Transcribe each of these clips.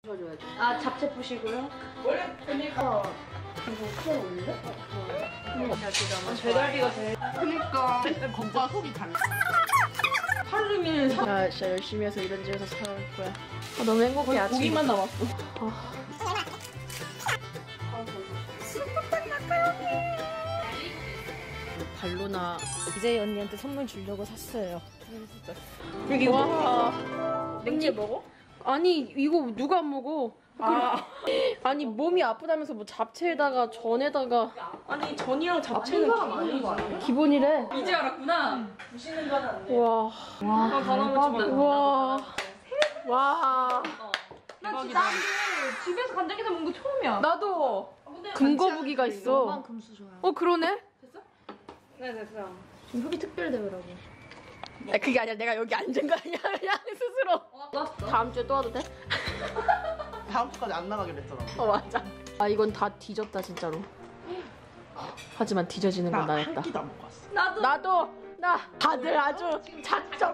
줘야지. 아 잡채 부시고요. 원래 그니까 이거 크게 올래? 배달비가 제일. 그니까 겉과 속이 달라. 하루 종일 야 진짜 열심히 해서 이런 집에서 살 거야. 아, 너무 행복해. 아침 고기만 남았어. 발로나 이제 언니한테 선물 주려고 샀어요. 이게 와. 냉채 먹어? 아니 이거 누가 안 먹어? 아니 몸이 아프다면서 뭐 잡채에다가 전에다가 아니 전이랑 잡채는 기본인 거 아니야? 기본이래. 이제 알았구나. 부시는 거는 안 돼. 와. 와 바람을 와. 와. 나 진짜 집에서 간장게장 먹는 거 처음이야. 나도 금거북이가 있어. 금수 좋아요. 그러네. 네 됐어. 지금 후기 특별 대회라고. 아, 그게 아니라 내가 여기 앉은 거 아니야. 그냥 스스로. 다음 주에 또 와도 돼? 다음 주까지 안 나가기로 했잖아. 맞아. 아 이건 다 뒤졌다 진짜로. 하지만 뒤져지는 건 나였다. 한 끼도 안 먹고 왔어. 나도 나 다들 아주 작정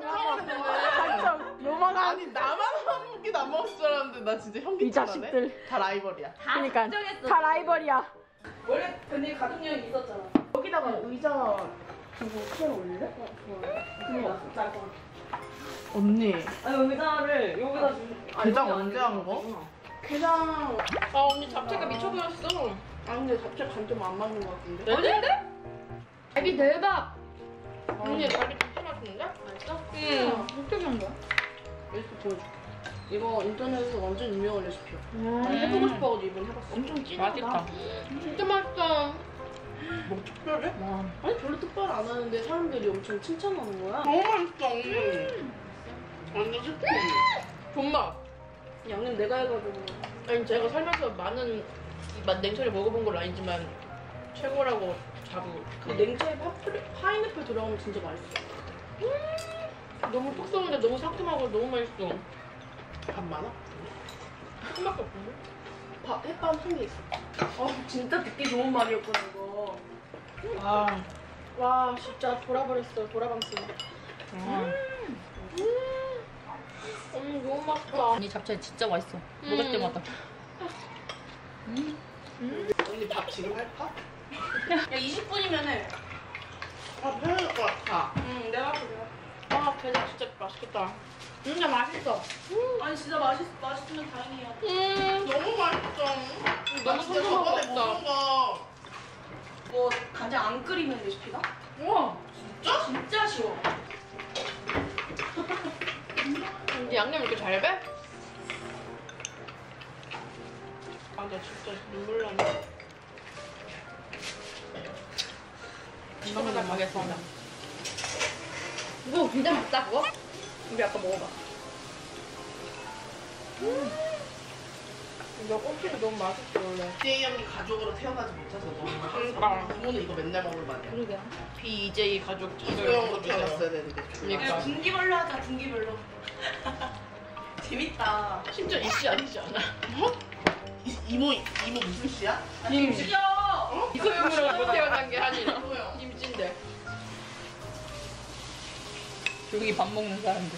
요망한 아니 나만 한 끼도 안 먹었을 줄 알았는데 나 진짜 현기 이 자식들. 다 라이벌이야. 그러니까 다 라이벌이야. 원래 근데 가족 여행 있었잖아. 여기다가 의자 두고 크게 올릴래? 그거 짤 거. 언니 아니 의자를 여기다 주. 게장 언제 한 거? 게장. 아 언니 잡채가 미쳐버렸어. 아 근데 잡채 간 좀 안 맞는 거 같은데? 아닌데? 갈비 대박. 언니 갈비 진짜 맛있는데? 맛있어? 응. 어떻게 한 거야? 레시피 보여줄게. 이거 인터넷에서 완전 유명한 레시피야. 아니, 해보고 싶어가지고 이번 해봤어. 엄청 찐하다. 맛있다. 진짜 맛있어. 뭐 특별해? 아니 별로 특별 안 하는데 사람들이 엄청 칭찬하는 거야. 너무 맛있어. 완전 스프. 존맛. 양념 내가 해가지고. 아니 제가 살면서 많은 냉채를 먹어본 건 아니지만 최고라고 자부. 그 냉채에 파인애플 들어가면 진짜 맛있어. 너무 톡 쏘는데 너무 상큼하고 너무 맛있어. 밥 많아? 조금밖에 없는데? 햇반 한 개 있어. 진짜 듣기 좋은 말이었거든 이거. 와 진짜 돌아버렸어. 돌아방스. 너무 맛있다. 언니 잡채 진짜 맛있어. 먹을 때마다. 언니 밥 지금 할까? 야 20분이면 해. 해야 될 것 같아. 응 내가 할게 내가. 아 게장 진짜 맛있겠다. 진짜 맛있어. 아니 진짜 맛있으면 다행이야. 너무 맛있어. 나 진짜 저번에 먹은 거. 뭐 간장 안 끓이는 레시피가? 우와. 진짜 쉬워. 근데 양념 이렇게 잘 배? 아, 나 진짜 눈물 나네. 이거만 가겠습니다. 이거 진짜 맛있다 그거? 우리 아까 먹어봐. 이거 꼬치도 너무 맛있어 원래. BJ 형이 가족으로 태어나지 못해서 너무 그러니까. 부모는 이거 맨날 먹을 맛이야. 그러게요. BJ 가족 이소형으로 태어났어야 되는데. 그러니까. 야 분기별로 하자 분기별로. 재밌다. 심지어 이씨 아니지 않아? 이모 무슨 씨야? 김수저. 이소영으로 못 태어난 게 아니라 김진대. 조용히 밥 먹는 사람들.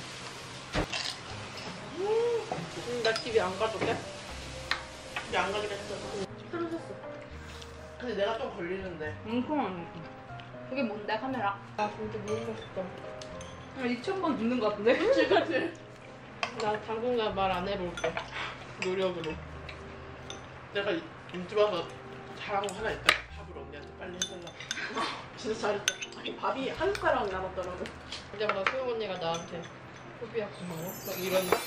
나 TV 안 가도 돼? 이제 안 가기로 했어. 떨어졌어. 근데 내가 좀 걸리는데. 그게 뭔데 카메라? 아 진짜 너무 맛있다. 2,000번 듣는 거 같은데? 그치 그치. 나 당분간 말 안 해볼게. 노력으로. 내가 인집 와서 잘한 거 하나 있다. 밥을 언니한테 빨리 해달라고. 진짜 잘했다. 아니 밥이 한 숟가락 남았더라고. 그때마다 소영 언니가 나한테 소피야 고마워 막 이런다.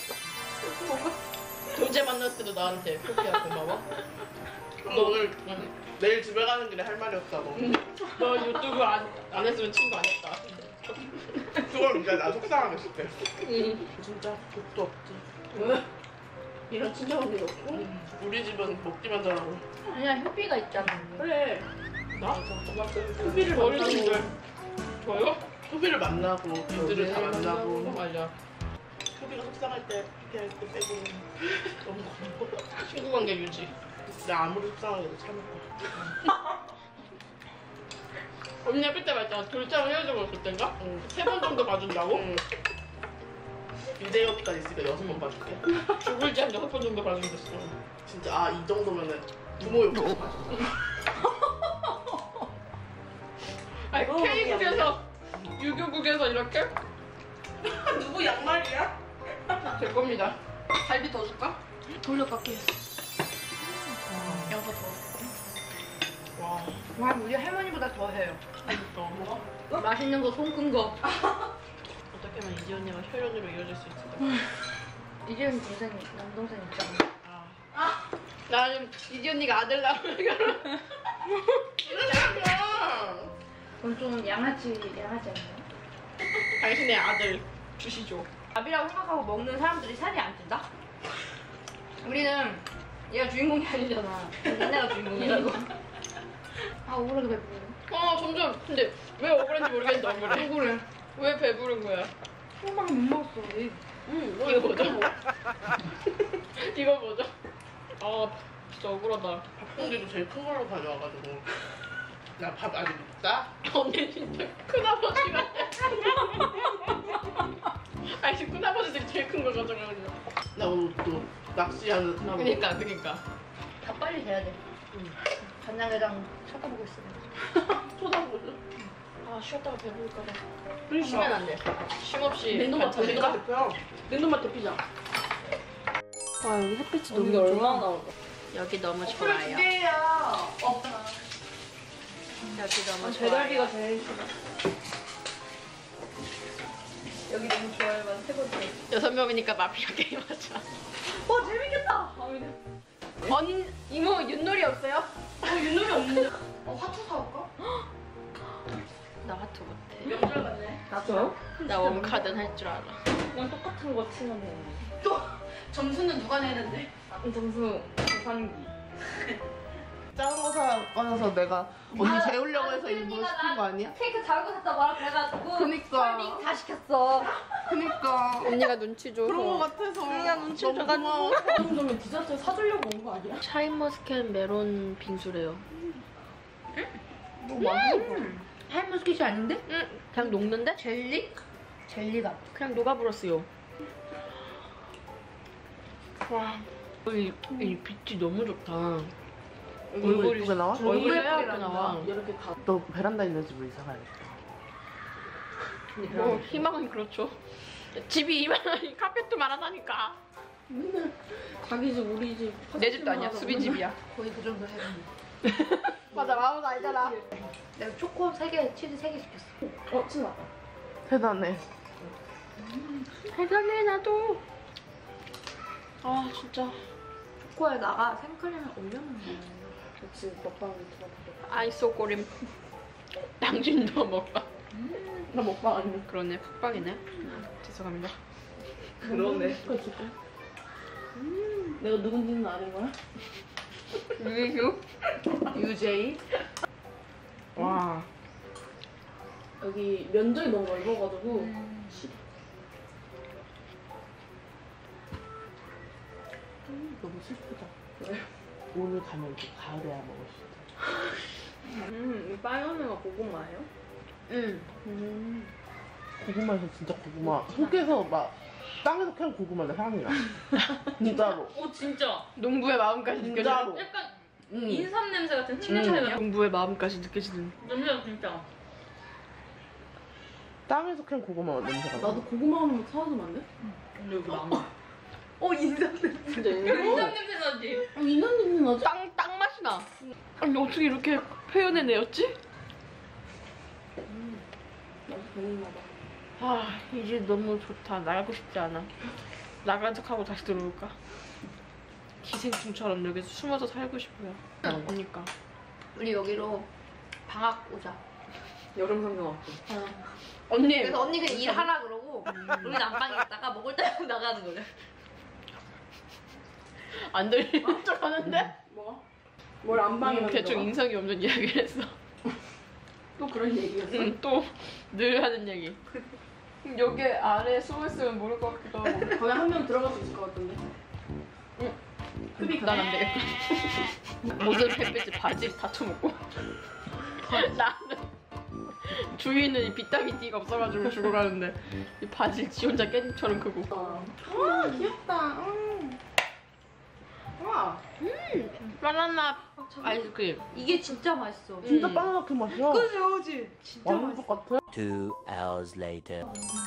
도제 만났을 때도 나한테 소피야 고마워. 너 오늘 내일 집에 가는 길에 할 말이 없다고. 너 유튜브 안 했으면 친구 안 했다. 그걸 이제 나 속상하게 쓸게. 응. 진짜 복도 없지. 왜? 이런 친정 언니가 없고 우리 집은 먹기만 잘하고. 아니야 효비가 있잖아. 그래. 나? 소비를 어린이들. 만나고 저요? 소비를 만나고 애들을 다 만나고 맞아. 소비가 속상할 때 피할 때 빼고 너무 고마워. 친구 관계 유지. 나 아무리 속상하게도 참을 거야. 언니가 그때 말했잖아. 둘째랑 헤어지고 있을 땐가? 응. 3번 정도 봐준다고? 응. 유대역까지 있으니까 6번 봐줄게. 죽을지 한 6번 정도 봐주겠어. 진짜 아 이 정도면은 부모 욕도 봐줘. 아니 K국에서 유교국에서 이렇게 누구 양말이야? 될 겁니다. 갈비 더 줄까? 돌려깎기. 여섯 더. 와. 와 우리 할머니보다 더 해요. 맛있다. 맛있는 거 손 끈 거. 어떻게 하면 이지 언니가 혈연으로 이어질 수 있을까? 이재훈 동생 남동생 있잖아. 나는 이지 언니가 아들 낳으면 결혼. 그건 좀 양아치 아닌가요? 당신의 아들 주시죠. 밥이라고 생각하고 먹는 사람들이 살이 안 찐다? 우리는 얘가 주인공이 아니잖아. 얘네가 주인공이라고. 아 억울하게 배부르네. 점점. 근데 왜 억울한지 모르겠는데 억울해. 억울해. 왜 배부른 거야? 소금밖에 못 먹었어 우리. 이거 뭐죠? 이거 뭐죠? 아 진짜 억울하다. 밥봉지도 제일 큰 걸로 가져와가지고 나 밥 아직 먹자? 언니 진짜 큰아버지 같아. 아니 큰아버지들이 제일 큰 거 가져가가지고. 나 오늘 또 낚시하는 큰아버지. 그니까. 다 빨리 돼야 돼. 간장게장 쳐다보고 있어. 쳐다보죠? 아 쉬었다가 배부를까봐. 쉬면 안 돼. 쉼없이 냉동맛 반찬. 대표요. 냉동맛 대피자. 와 여기 햇빛이 너무 이게 좋아. 얼마나 나올까? 여기 너무 좋아요. 여기 너무 좋아요. 배달비가 제일 싫어. 여기 너무 좋아요만 세 번째. 6명이니까 마피아 게임 하자. 와 재밌겠다. 이모 윷놀이 없어요? 윷놀이 없는데. 화투 사올까? 나 하트 못해. 명절 같네. 나도요? 나 원카드는 할 줄 알아. 그냥 똑같은 거 치면 돼. 또 점수는 누가 내는데? 점수 계산기. 작은 거 사와서 내가 언니 재우려고 해서 일부러 시킨 거 아니야? 케이크 작은 거 샀다 말아 그래가지고 그니까. 설빙 다 시켰어. 그니까 언니가 눈치 줘서. 그런 거 같아서 눈치 너무 줘가지고. 고마워. 이 정도면 디저트 사주려고 온 거 아니야? 샤인머스켓 메론 빙수래요. 너무 맛있어. 샤인머스켓이 아닌데? 응. 그냥 녹는데? 젤리? 젤리가. 그냥 녹아버렸어요. 와. 이 빛이 너무 좋다. 얼굴이 예쁘게 나와? 얼굴이 예쁘게 하얗게 나온다. 나와. 이렇게 가. 너 베란다 있는 집으로 이사 가야겠다. 뭐 희망은 그렇죠. 집이 이만하니 카펫도 말하다니까. 맨날 자기 집 우리 집. 내 집도 아니야. 수빈 집이야. 거의 그 정도 해야 맞아 마음은 알잖아. 내가 초코 3개, 치즈 3개 시켰어. 친 왔다. 대단해. 대단해 나도. 아 진짜. 초코에다가 생크림을 올려놓는 역시 먹방 들어보고. 아이소꼬림. 당신도 먹방. 나 먹방 아니야. 그러네 푹방이네. 죄송합니다. 그러네. 그치. 내가 누군지는 아는 거야? 유유. UJ. 와. 여기 면적이 너무 넓어가지고. 너무 슬프다. 오늘 가면 또 가을에야 먹을 수 있다. 이 빨간 애가 고구마예요? 응. 고구마에서 진짜 고구마. 속에서 막 땅에서 캐는 고구마인데 향이 나. 진짜로. 진짜. 농부의 마음까지 느껴지는. 진짜로. 약간 응. 인삼 냄새 같은 칭찬이 농부의 마음까지 느껴지는. 냄새가 진짜. 땅에서 캔 고구마 냄새가 나. 나도 고구마 한번 사주면 안 돼? 근데 여기 많아. 인삼 냄새. 진짜 인삼 냄새 나지? 인삼 냄새 나지? 땅 맛이 나. 아니 어떻게 이렇게 표현해내었지? 나도 배웠나 봐. 아 이제 너무 좋다. 나가고 싶지 않아. 나간 척하고 다시 들어올까? 기생충처럼 여기서 숨어서 살고 싶어요. 그러니까. 우리 여기로 방학 오자. 여름 상경 왔고. 언니. 그래서 언니 그냥 일하라 그러고 우리 난방에 있다가 먹을 때 나가는 거래. 안 들리는 척 하는데? 뭐가? 뭘 안방에 대충 인성이 없는 이야기를 했어. 또 그런 얘기였어? 응, 또 늘 하는 얘기. 여기 아래 숨어있으면 모를 것 같기도 하고. 거기 한 명 들어갈 수 있을 것 같은데? 난 안 되겠다. 모든 햇빛에 바지 다 쳐먹고. 나는 주인은 이 비타민 D가 없어가지고 죽어가는데 이 바질 지 혼자 깻잎처럼 크고. 와 귀엽다. 와 바나나 아이스크림. 이게 진짜 맛있어. 진짜 바나나 그 맛이야. 그지? 진짜 완전 똑같아. 2 hours later.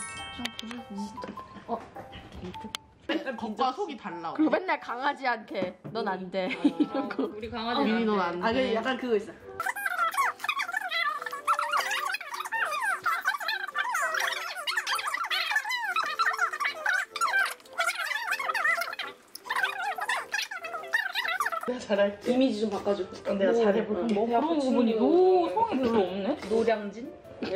맨날 겉과 속이 달라. 그리고 맨날 강아지한테 넌 안 돼. 이러고. 우리 강아지. 미니 넌안 돼. 아, 그 약간 그거 있어. 내가 잘할게. 이미지 좀 바꿔줘. 내가 잘해볼게. 뭐 그런 거 보니 너 성이 별로 없네. 노량진?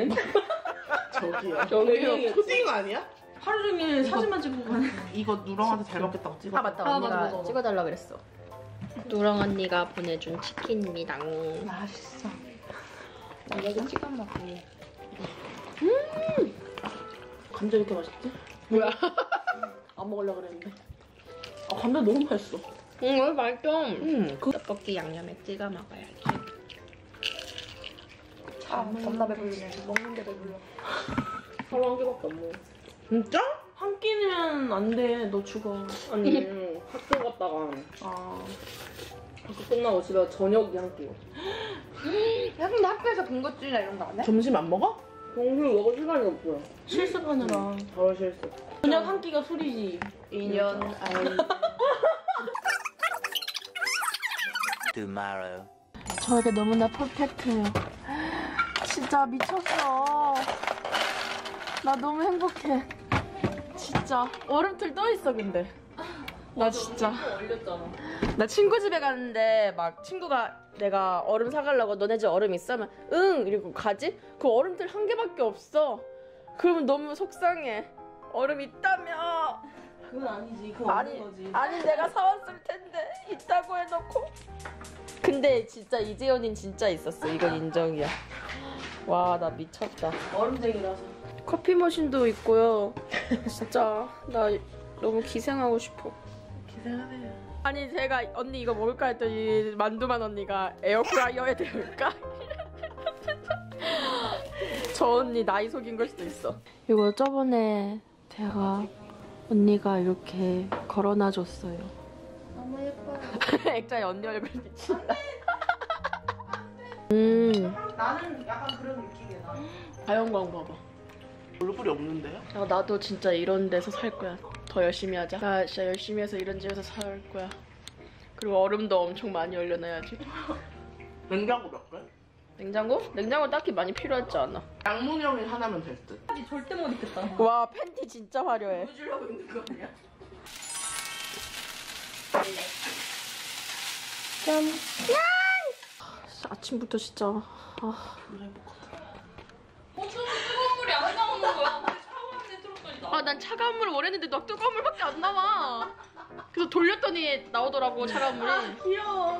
저기요. 저기요. 초딩 아니야? 하루 종일 사진만 찍고 가는. 이거 누렁한테 잘 먹겠다고 찍어. 아 맞다. 아, 언니가 맞아, 맞아. 찍어달라 그랬어. 누렁 언니가 보내준 치킨입니다. 맛있어. 나 여기 찍어 먹고. 감자 이렇게 맛있지? 뭐야? 안 먹으려고 그랬는데. 아 감자 너무 맛있어. 이거 맛있어. 떡볶이 양념에 찍어 먹어야지. 겁나 배불리네. 먹는데 배불러. 하루 한 개밖에 안 먹어. 진짜? 한 끼면 안 돼. 너 죽어. 아니 학교 갔다가 학교 끝나고 집에 와서 저녁이 한 끼. 야 근데 학교에서 군것질이나 이런 거 안 해? 점심 안 먹어? 정신 먹을 시간이 없어요. 실습하느라 바로 실습. 저녁 한 끼가 술이지. 2년 알. Tomorrow. 저에게 너무나 퍼펙트해요. 진짜 미쳤어. 나 너무 행복해. 진짜 얼음틀 떠 있어 근데. 나 진짜. 나 친구 집에 갔는데 막 친구가 내가 얼음 사가려고 너네 집 얼음 있어? 하면 응! 이러고 가지? 그 얼음틀 한 개밖에 없어. 그러면 너무 속상해. 얼음 있다며. 그건 아니지. 그건 아니, 없는 거지. 아니 내가 사왔을 텐데 있다고 해놓고. 근데 진짜 이재현인 진짜 있었어. 이건 인정이야. 와 나 미쳤다. 얼음쟁이라서. 커피 머신도 있고요. 진짜 나 너무 기생하고 싶어. 기생하네요. 아니 제가 언니 이거 먹을까 했더니 만두만 언니가 에어프라이어에 데울까? 저 언니 나이 속인 걸 수도 있어. 이거 저번에 제가 언니가 이렇게 걸어놔 줬어요. 너무 예뻐요. 액자에 언니 얼굴 비친다. 나는 약간 그런 느낌이야. 나. 자연광 봐봐. 얼굴이 없는데요? 야, 나도 진짜 이런 데서 살 거야. 더 열심히 하자. 나 진짜 열심히 해서 이런 집에서 살 거야. 그리고 얼음도 엄청 많이 얼려놔야지. 냉장고 몇 개? 냉장고? 냉장고 딱히 많이 필요하지 않아. 양문형이 하나면 될 듯. 절대 못 입겠다. 와 팬티 진짜 화려해. 보여주려고 있는 거 아니야? 짠. 아침부터 진짜. 뜨거운 물이 안 나오는 거야. 차가운 데 틀었더니 나. 난 차가운 물을 원했는데 너 뜨거운 물밖에 안 나와. 그래서 돌렸더니 나오더라고 차가운 물이. 귀여워.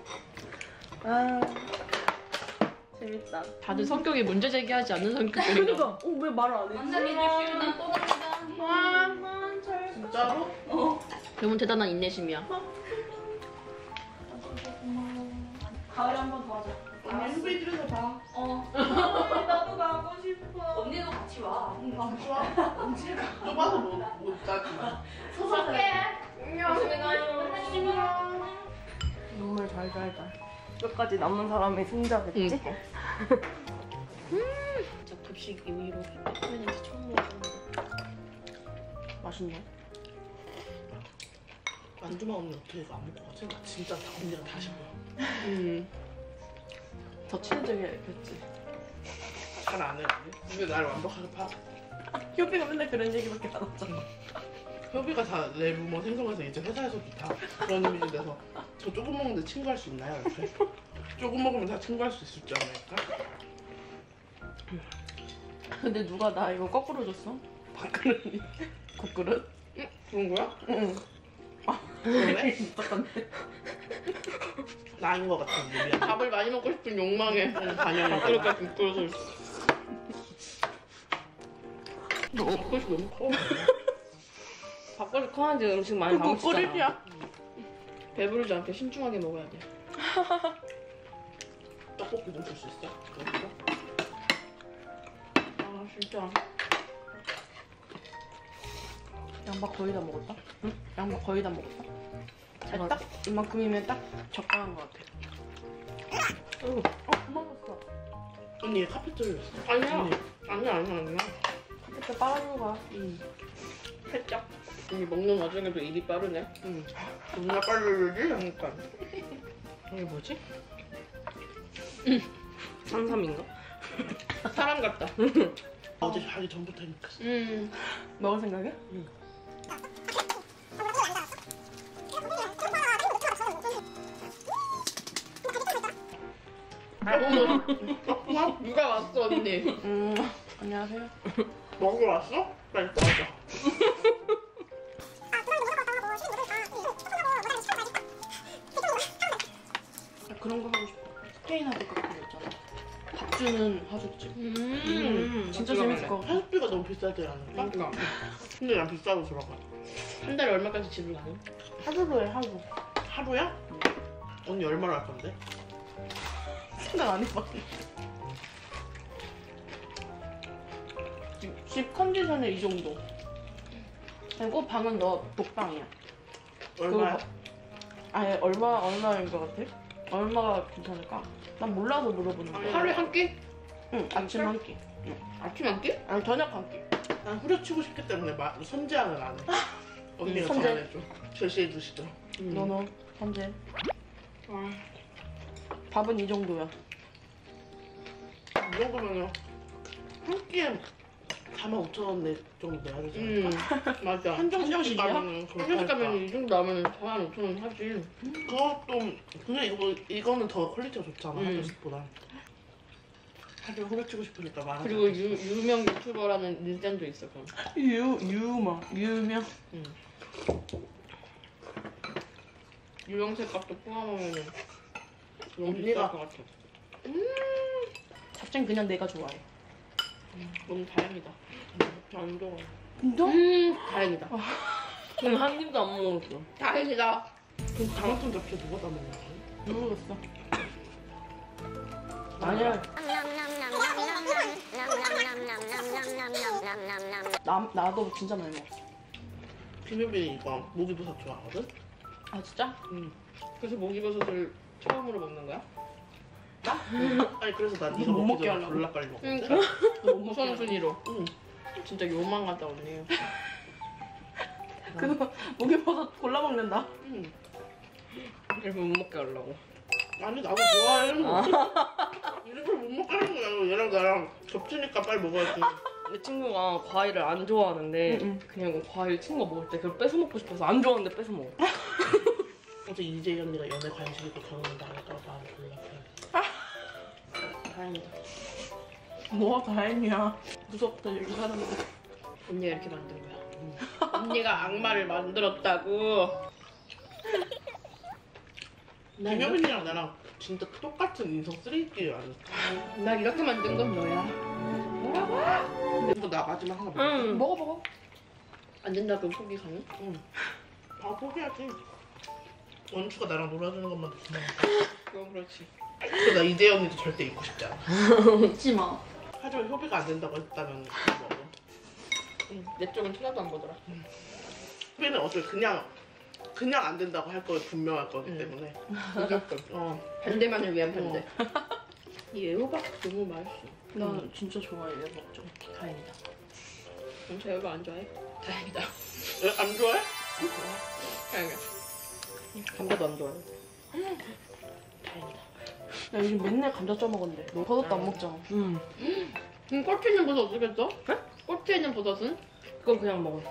아 재밌다. 다들 성격이 문제 제기하지 않는 성격들이다. 그러니까 왜 말을 안 해? 완전히 립슈는 또 나온다. 진짜로? 너무 대단한 인내심이야. 가을에 한 번 더 하자. 홈페이지에서 봐. 나도 가고 싶어. 언니도 같이 와. 좁아서 못 짜지. 소속해. 눈물 달달달. 끝까지 남은 사람이 승자겠지? 진짜 급식 이후로 페페로니한테 처음 먹었는데 맛있네. 만두만 없는 어떻게 이거 안 먹고 가지? 나 진짜 다 언니가 다시 보여. 더 친해져야겠지. 잘 안 해. 근데 날 완벽하게 파. 효비가 맨날 그런 얘기밖에 안 하잖아. 협의가 다 내 루머 생성해서 이제 회사에서도 다 그런 이미지 돼서 저 조금 먹는데 친구할 수 있나요? 이렇게? 조금 먹으면 다 친구할 수 있을 줄 알까? 근데 누가 나 이거 거꾸로 줬어? 밥그릇이 국그릇? 그런 거야? 응. 그래? 똑같네. 나 아닌 것 같은데 미안. 밥을 많이 먹고 싶은 욕망에 반영이 그렇게 미끄러져 있어. 밥그릇이 너무 커. 밥그릇 커야지 음식 많이 그 담으시잖아. 꿀이야. 배부르지 않게 신중하게 먹어야 돼. 떡볶이 좀 줄 수 있어? 그러니까? 진짜. 양파 거의 다 먹었다? 응? 양파 거의 다 먹었다? 딱 이만큼이면 딱 적당한 것 같아. 고마웠어. 언니 얘 카페 뚫렸어. 아니야. 아니야. 그때 빨아주고 가. 살짝. 이 먹는 와중에도 일이 빠르네. 존나 빨리 흘리지? 그러니까. 이게 뭐지? 산삼인가? 사람 같다. 어제 자기 전부터 행복했어. 먹을 생각이야? 누가 왔어 언니? 안녕하세요. 먹으러 왔어? 빨리 가자. 나 그런 거 하고 싶어. 스페인 하드 같은 거 있잖아. 밥 주는 하숙집. 진짜 재밌을 것 같아. 하숙비가 너무 비싸지 않을까? 그러니까. 근데 난 비싸도 들어가. 한 달에 얼마까지 집을 가는? 하루로 해, 하루. 하루야? 언니 얼마나 할 건데? 생각 안 해봤네. 집 컨디션은 이 정도. 그리고 방은 너 독방이야. 얼마야? 아예 얼마인 것 같아? 얼마가 괜찮을까? 난 몰라서 물어보는 거야. 하루에 한 끼? 응, 아침 한 끼. 아침 한 끼? 아니 저녁 한 끼. 난 후려치고 싶기 때문에 선제하는 안 해. 언니가 선제? 잘해줘. 제시해 주시죠. 너는 현재 밥은 이 정도야. 이 정도면은 한 끼에 45,000원 정도 내야 되잖아. 맞아. 한정식이야? 한정식 가면 이 정도 나면 45,000원 하지. 그것도 근데 이거는 더 퀄리티가 좋잖아. 한정식보다. 하지만 후려치고 싶으니까 말하자. 그리고 유명 유튜버라는 인센도 있어 그럼. 유명. 유명세 값도 포함하면은 너무 언니가- 비쌀 것 같아. 잡채는 그냥 내가 좋아해. 너무 다행이다. 안 좋아. 진짜? 다행이다. 저는 한 입도 안 먹었어. 다행이다. 그럼 다마톤 잡채 누가 다 먹는 거야? 모르겠어. 아니야. 나도 진짜 많이 먹었어. 비밀비밀 이거 모기버섯 좋아하거든? 아 진짜? 그래서 목이버섯을 처음으로 먹는 거야? 아니 그래서 난 이거 못 먹기 먹게 전에 하려고. 졸라 빨리 먹어. 그러니까 우선순위로. 응. 진짜 요망하다 언니. 그거 목에버섯 골라 먹는다. 응. 그래서 못 먹게 하려고. 아니 나도 좋아해. 일부러 못 먹게 하는 거야. 얘랑 나랑 겹치니까 빨리 먹어야지. 내 친구가 과일을 안 좋아하는데 응. 그냥 과일 친구가 먹을 때 그걸 뺏어 먹고 싶어서 안 좋아하는데 뺏어 먹어. 어제 이재희 언니가 연애 관심있고 결혼 나갈까 봐 졸라 빨리. 다행이다. 뭐가 다행이야. 무섭다 얘기하는데. 언니가 이렇게 만든 거야. 언니가 악마를 만들었다고. 김효빈이랑 나랑 진짜 똑같은 인성 쓰레기끼리 아닐까? 날 이렇게 만든 건 너야. 근데 나 마지막 하나 먹어. 응. 먹어. 안 된다고 포기 가능? 다 포기하지. 원추가 나랑 놀아주는 것만 좋나. 그건 그렇지. 그래서 나 이재희 언니도 절대 잊고 싶지 않아. 잊지 마. 하지만 효비가 안 된다고 했다면 그거 먹어. 내 쪽은 쳐다도 안 보더라. 효비는 어차피 그냥 안 된다고 할 거에 분명할 거기 때문에. 무조건. 반대만을 위한 반대. 이 애호박 너무 맛있어. 나 진짜 좋아해 애호박 좀. 다행이다. 저 애호박 안 좋아해? 다행이다. 안 좋아해? 다행이야. 감자도 안 좋아해. 다행이다. 야 요즘 맨날 감자 쪄 먹었는데 너 버섯도 안 먹잖아. 꽃에 있는 버섯 어떻게 써? 네? 꽃에 있는 버섯은? 그건 그냥 먹었어.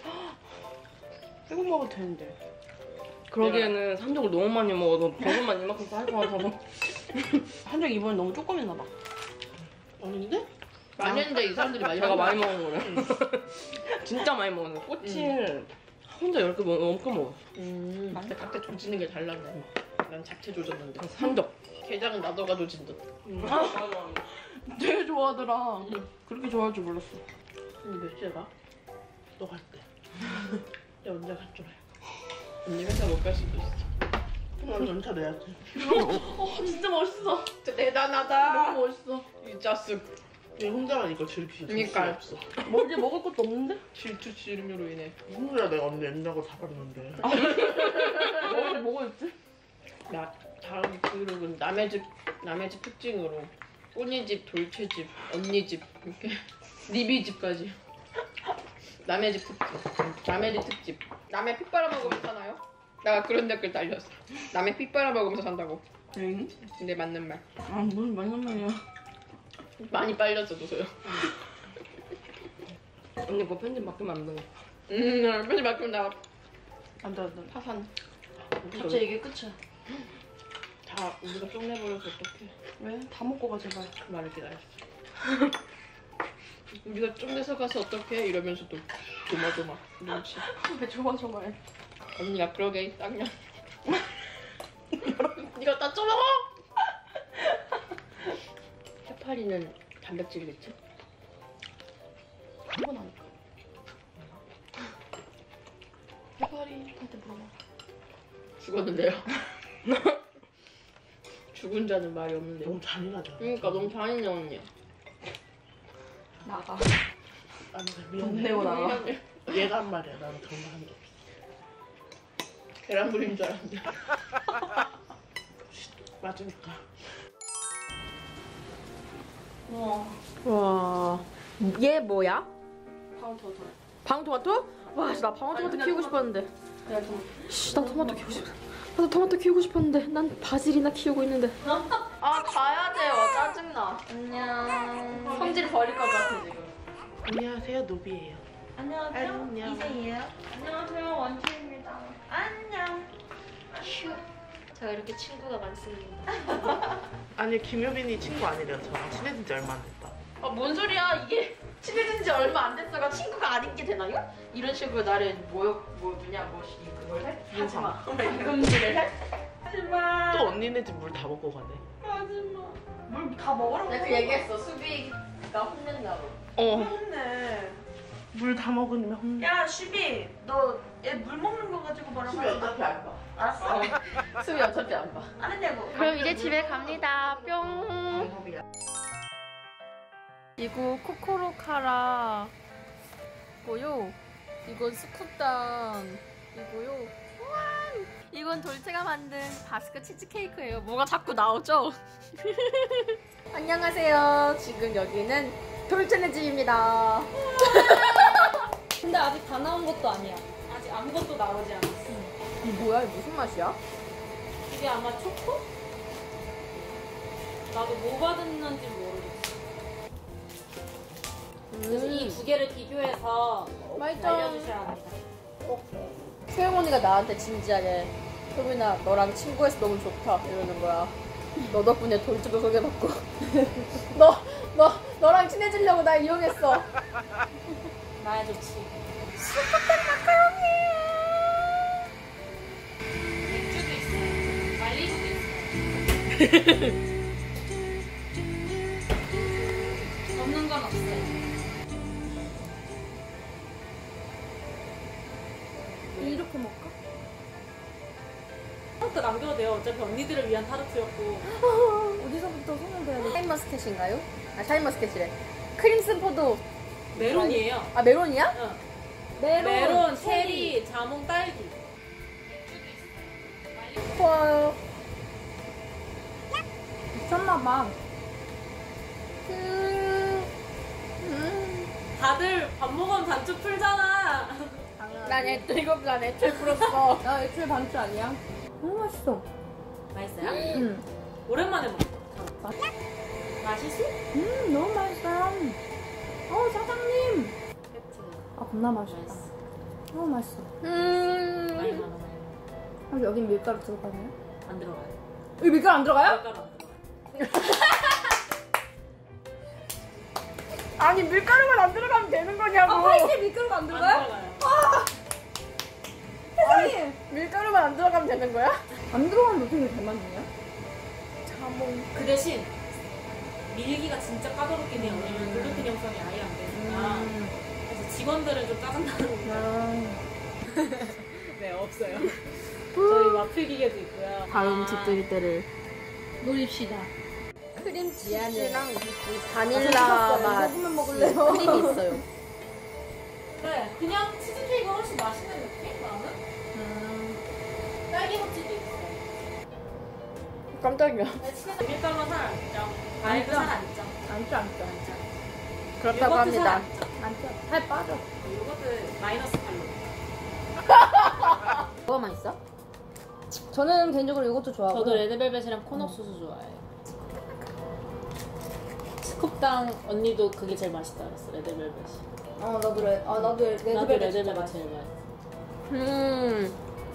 빼고 먹어도 되는데. 그러기에는 산적을 너무 많이 먹어서 버섯만 이만큼 쌀 것 같아서. 한정 이번에 너무 조금 했나 봐. 아닌데? 많이 했는데 이 사람들이 많이 제가 많이 먹은 거래. 진짜 많이 먹었는데 꽃을 혼자 10개 넘게 먹었어. 맛있다. 그때 조지는 게 잘났네. 난 자체 조졌는데. 산적. 게장은 나도가 조진 듯. 되게 좋아하더라. 그렇게 좋아할 줄 몰랐어. 언니 몇 시에 가? 너 갈 때. 야 언제 갈 줄 알. 언니 회사 못 갈 수도 있어. 그럼 연차 내야지. 진짜 멋있어. 진짜 대단하다. 너무 멋있어. 이 자식. 얘 혼자만 이거 즐기지. 그러니까요. 없어. 뭐 이제 먹을 것도 없는데? 질투 지름으로 인해. 혼자 내가 언니 냉장고 다 봤는데. 뭐가 있지? 나 다음 브이로그는 남의 집 특징으로 꼬니 집, 돌체 집, 언니 집 이렇게 리비 집까지. 남의 집 특집. 남의 집 특집. 남의 피 빨아먹으면서 사나요? 내가 그런 댓글 달렸어. 남의 피 빨아먹으면서 산다고. 응? 근데 맞는 말. 아 무슨 맞는 말이야. 많이 빨렸어도서요. 언니 뭐 편집 맡기면 안 돼. 편집 맡기면 나 안돼. 파산. 갑자기 이게 끝이야. 다 우리가 쪽내버려서 어떡해. 왜? 다 먹고 가 제발. 그 말을 기다렸어. 우리가 쪽내서 가서 어떡해? 이러면서도 조마조마 눈치. 왜 조마조마해? 언니가 그러게 쌍년. 네가 다 쪼먹어! 해파리는 단백질이겠지? 한번 하니까. 해파리한테 물어봐. 죽었는데요. 죽은 자는 말이 없는데요. 너무 잔인하잖아. 그러니까 너무 잔인해 언니. 나가. 안 돼, 돈 미안해. 내고 나가. 미안해. 얘가 한 말이야. 나는 그런 거 한 적 없어. 계란물인 줄 알았는데. 맞으니까. 와. 얘 뭐야? 파운드 더. 방토마토? 와, 나 방토마토 그냥 키우고 토마토. 싶었는데. 그냥 좀. 나 토마토 키우고 싶어. 나도 토마토 키우고 싶었는데. 난 바질이나 키우고 있는데. 아 가야 돼요. 짜증나. 안녕. 성질 버릴 것 같아 지금. 안녕하세요. 노비예요. 안녕하세요. 안녕. 이세희예요. 안녕하세요. 원주입니다. 안녕. 휴. 제가 이렇게 친구가 많습니다. 아니 김효빈이 친구 아니래요. 저랑 친해진 지 얼마 안 됐다. 뭔 소리야? 이게 친해진 지 얼마 안 됐어가 친구가 아닌 게 되나요? 이런 식으로 나를 그걸 해? 하지마. 금지를 해? 하지마. 또 언니네 집 물 다 먹고 가네. 하지마. 물 다 먹으라고. 내가 그 얘기했어. 수비가 혼낸다고. 혼내. 물 다 먹으면 혼내. 야, 슈비, 너 얘 물 먹는 거 가지고 뭐라고 수비 어차피 안 봐. 알았어. 수비 어차피 안 봐. 안 했냐고. 그럼 이제 집에 갑니다. 뿅. 이거 코코로카라 고요. 이건 스쿱당 이고요. 이건 돌체가 만든 바스크 치즈케이크예요. 뭐가 자꾸 나오죠? 안녕하세요. 지금 여기는 돌체네 집입니다. 근데 아직 다 나온 것도 아니야. 아직 아무것도 나오지 않았어. 이 뭐야? 이게 무슨 맛이야? 이게 아마 초코? 나도 뭐 받았는지 모르겠어. 그래서 이 두 개를 비교해서 맛있죠? 알려주셔야 합니다. 소영 언니가 나한테 진지하게 효빈아 너랑 친구해서 너무 좋다 이러는 거야. 너 덕분에 돌체도 소개받고 너랑 친해지려고 날 이용했어. 나야 좋지. 맥주도 있어요. 말리부도 있어요. 없는 건 없어요. 이렇게 먹까? 타르트 남겨도 돼요. 어차피 언니들을 위한 타르트였고. 어디서부터 손을 대야 돼? 샤인머스켓인가요? 아 샤인머스켓이래. 크림슨 포도. 메론이에요. 아 메론이야? 응. 메론, 체리, 자몽, 딸기. 좋아요. 미쳤나봐. 다들 밥 먹으면 단추 풀잖아. 난 애초에 불었어. 나 애초에 반주 아니야? 너무 맛있어. 맛있어요? 응. 오랜만에 먹어. 맛있어? 너무 맛있어요. 사장님. 그치. 아 겁나 맛있다. 맛있어. 너무 맛있어. 많이 많아. 여긴 밀가루 들어가나요? 안 들어가요. 여기 밀가루 안 들어가요? 밀가루 안 들어가요. 아니 밀가루만 안 들어가면 되는 거냐고. 화이트에 밀가루가 안 안 들어가요. 세상에. 밀가루만 안 들어가면 되는 거야? 안 들어가면 어떻게 잘 만드냐? 그 대신 밀기가 진짜 까다롭긴 해요. 왜냐면 글루텐 형성이 아예 안 되니까. 그래서 직원들은 좀 짜증나는 거. 네, 없어요. 저희 와플 기계도 있고요. 다음 집들이 때를 노립시다. 크림 치즈랑 이 바닐라 맛 크림이 있어요. 그래, 그냥 치즈케이크가 훨씬 맛있는 느낌? 나는? 딸기 모찌도 있어. 깜짝이야. 밀가루 살안 쪄. 과일도 살안 쪄. 안짜. 그렇다고 합니다. 안짜. 살 빠져. 요거트 마이너스 칼로리. 뭐가 맛있어? 저는 개인적으로 이것도 좋아하고. 저도 레드벨벳이랑 콘옥소스 좋아해요. 스쿱당 언니도 그게 제일 맛있다 그랬어, 레드벨벳이. 나도 나도 레드벨벳 레드벨벳 제일 맛있어.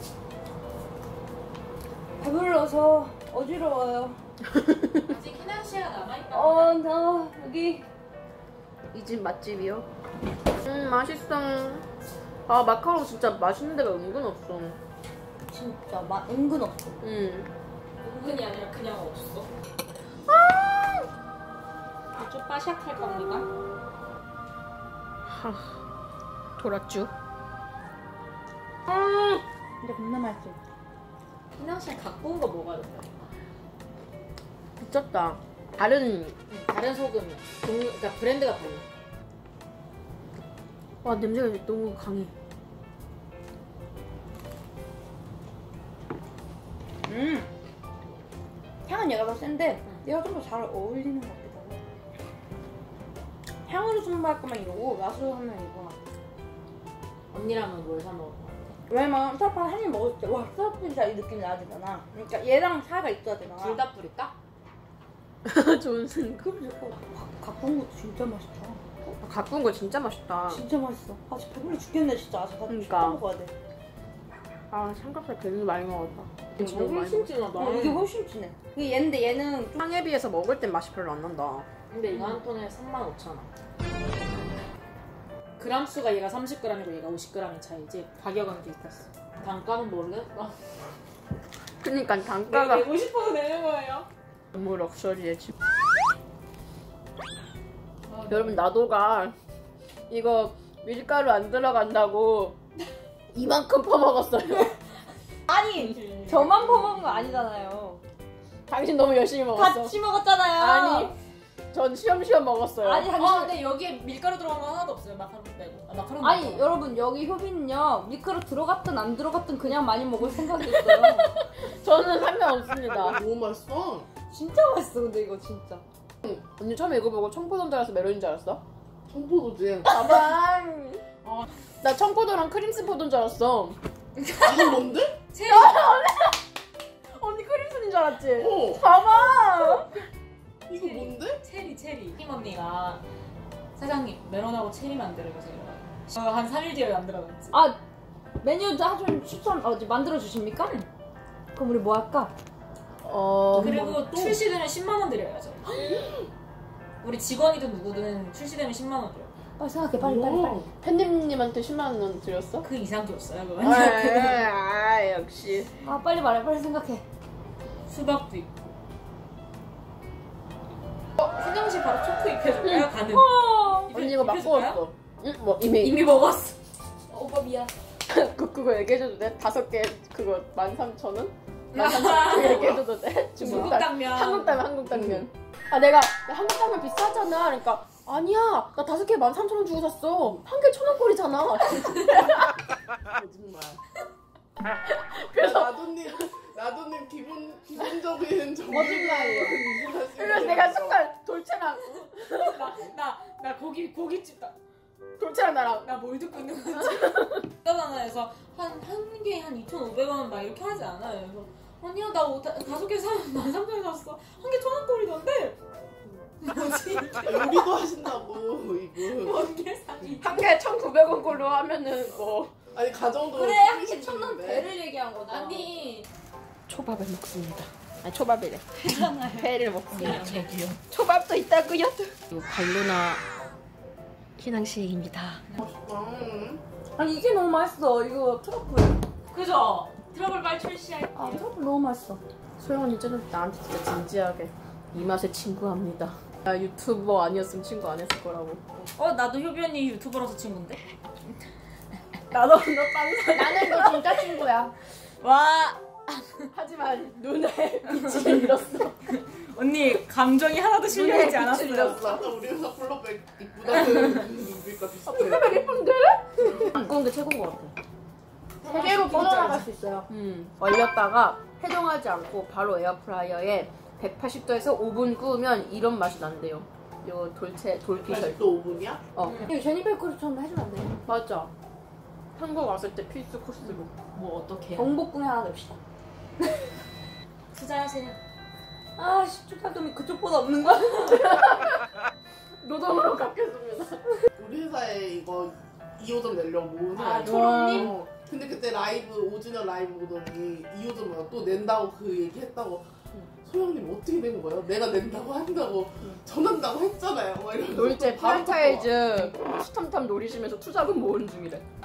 배불러서 어지러워요. 아직 희낭시가 남아있다. 나 여기 이 집 맛집이요? 맛있어. 마카롱 진짜 맛있는 데가 은근 없어. 진짜 은근 없어. 은근이 아니라 그냥 없어. 좀 빠샥할 겁니다. 도라쭈. 근데 겁나 맛있어. 희낭시가 갖고 온 거 뭐가 있어? 미쳤다. 다른 소금. 그러니까 브랜드가 달라. 와 냄새가 너무 강해. 향은 얘가 더 센데 얘가 좀 더 잘 어울리는 것 같기도 하고. 향으로 승부할 거면 이거고 맛으로 하면 이거. 언니랑은 뭘 사 먹을 것 같아? 왜냐면 스타파 한 입 먹을 때 와 스타파 진짜 이 느낌 나야 되잖아. 그러니까 얘랑 사이가 있어야 되잖아. 둘 다 뿌릴까? 좋은 생각. 가꾼 것도 진짜 맛있다. 가꾼 거 진짜 맛있다. 진짜 맛있어. 진짜 배불러 죽겠네 진짜. 그러니까. 먹어야 돼. 삼겹살 되게 많이 먹었다. 이거 훨씬 진하다. 이게 훨씬 진해. 얘인데 얘는 좀 향에 비해서 먹을 땐 맛이 별로 안 난다. 근데 이거 한 톤에 35,000원. 그람 수가 얘가 30g이고 얘가 50g의 차이지. 가격은 비슷했어. 단가는 모르겠어. 그니까 단가가 내고 싶어서 내는 거예요. 너무 럭셔리해 지금. 여러분 나도가 이거 밀가루 안 들어간다고 이만큼 퍼먹었어요. 아니 저만 퍼먹은 거 아니잖아요. 당신 너무 열심히 먹었어. 같이 먹었잖아요. 아니 전 쉬엄쉬엄 먹었어요. 아니 당신 근데 여기에 밀가루 들어간 거 하나도 없어요. 마카롱 빼고. 마카롱 아니 빼고. 여러분 여기 효빈은요 밀가루 들어갔든 안 들어갔든 그냥 많이 먹을 생각이었어요. 저는 상관없습니다. 너무 맛있어. 진짜 맛있어 근데 이거 진짜. 언니 처음에 이거 보고 청포도인 줄 알았어? 메론인 줄 알았어? 청포도지. 가만. 나 청포도랑 크림스포도인 줄 알았어. 이게 뭔데? 언니 크림스인 줄 알았지? 어. 가만. 이거 뭔데? 체리. 힘 언니가 사장님 메론하고 체리 만들어주세요. 한 3일 뒤에 만들어놨지. 메뉴 좀 추천 만들어 주십니까? 그럼 우리 뭐 할까? 그리고 출시되면 10만 원 드려야죠. 우리 직원이든 누구든 출시되면 10만 원 드려. 빨리 생각해 빨리. 팬님한테 10만 원 드렸어? 그 이상이 없어요. 그거. 역시. 빨리 말해 빨리 생각해. 수박도 있고. 신정씨 바로 초코 입혀줄까요? 가능. 언니 이거 막 구웠어. 응? 뭐 이미 먹었어. 오빠 미안. 그거 얘기해줘도 돼? 5개 그거 13,000원? 13,000원 얘기해줘도 돼? 중국 당면. 한국 당면. 내가 한국 당면 비싸잖아. 그러니까 아니야 나 5개 13,000원 주고 샀어. 한 개 1,000원꼴이잖아. 거짓말. 그래서 나도님 기본적인 거짓말이에요. 그래서 내가 순간 돌체랑 나 고깃집 돌체랑 나랑 나 뭘 듣고 있는 거지? 그래서 한 개에 한 2,500원 막 이렇게 하지 않아요. 그래서 언니야 나 5개 사면 13,000원 샀어. 한 개 1,000원꼴이던데? 뭐지? 요리도 하신다고 이거. 언니 사기. 한 개에 1,900원 꼴로 하면은 뭐 아니 가정도 그래 한 개 1,000원 배를 얘기한 거다. 아니 초밥을 먹습니다. 아니 초밥이래. 회를 먹습니다. 저기요. 초밥도 있다고요? 이거 발로나 희낭시액입니다. 아니 이게 너무 맛있어. 이거 트러플. 그죠? 트러블 빨리 출시할. 트러플 너무 맛있어. 소영 언니 쟤는 나한테 진짜 진지하게 이 맛에 친구합니다. 나 유튜버 아니었으면 친구 안 했을 거라고. 나도 효비 언니 유튜버라서 친구인데. 나도 너 빤사. 나는 너 진짜 친구야. 와. 하지만 눈에 빛이 잃었어. 언니 감정이 하나도 실려있지 않았어요. 아까 우리 회사 폴로백 이쁘다는 눈빛과 비슷해. 그런 게 최고인 것 같아. 세개로 뻗어나갈 수 있어요. 얼렸다가 해동하지 않고 바로 에어프라이어에 180도에서 5분 구우면 이런 맛이 난대요. 요 돌피셜. 또 5분이야? 이거 제니베이커리처럼 해주면 안 돼요? 맞아. 한국 왔을 때 필수 코스로. 뭐 어떻게? 경복궁에 하나 냅시다. 투자하세요. 아, 10초탈돔이 그쪽보다 없는 거야? 노동으로 갚겠습니다. 우리 회사에 이거 2호점 내려고. 아, 초롱님? 근데 그때 라이브 5주년 라이브 보더니 2호점 또 낸다고 그 얘기했다고. 소영님 어떻게 된 거예요? 내가 낸다고 한다고 전한다고 했잖아요. 막 이러면서 놀제 또 프랜차이즈 수탐탐 노리시면서 투자금 모으는 중이래.